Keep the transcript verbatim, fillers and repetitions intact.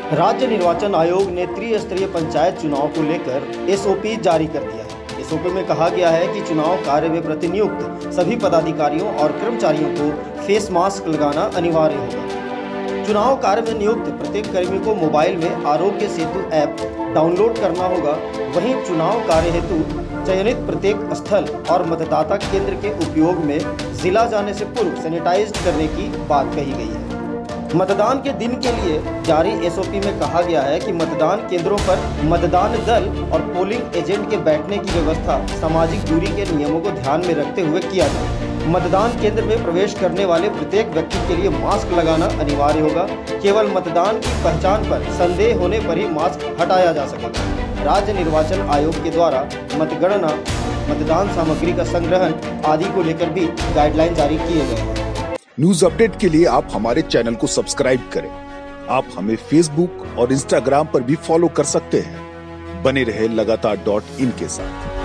राज्य निर्वाचन आयोग ने त्रिस्तरीय पंचायत चुनाव को लेकर एसओपी जारी कर दिया है। एसओपी में कहा गया है कि चुनाव कार्य में प्रतिनियुक्त सभी पदाधिकारियों और कर्मचारियों को फेस मास्क लगाना अनिवार्य होगा। चुनाव कार्य में नियुक्त प्रत्येक कर्मी को मोबाइल में आरोग्य सेतु ऐप डाउनलोड करना होगा। वहीं चुनाव कार्य हेतु चयनित प्रत्येक स्थल और मतदाता केंद्र के उपयोग में जिला जाने से पूर्व सैनिटाइज करने की बात कही गई है। मतदान के दिन के लिए जारी एसओपी में कहा गया है कि मतदान केंद्रों पर मतदान दल और पोलिंग एजेंट के बैठने की व्यवस्था सामाजिक दूरी के नियमों को ध्यान में रखते हुए किया जाए। मतदान केंद्र में प्रवेश करने वाले प्रत्येक व्यक्ति के लिए मास्क लगाना अनिवार्य होगा। केवल मतदान की पहचान पर संदेह होने पर ही मास्क हटाया जा सकेगा। राज्य निर्वाचन आयोग के द्वारा मतगणना, मतदान सामग्री का संग्रहण आदि को लेकर भी गाइडलाइन जारी किए गए हैं। न्यूज अपडेट के लिए आप हमारे चैनल को सब्सक्राइब करें। आप हमें फेसबुक और इंस्टाग्राम पर भी फॉलो कर सकते हैं। बने रहे लगातार डॉट इन के साथ।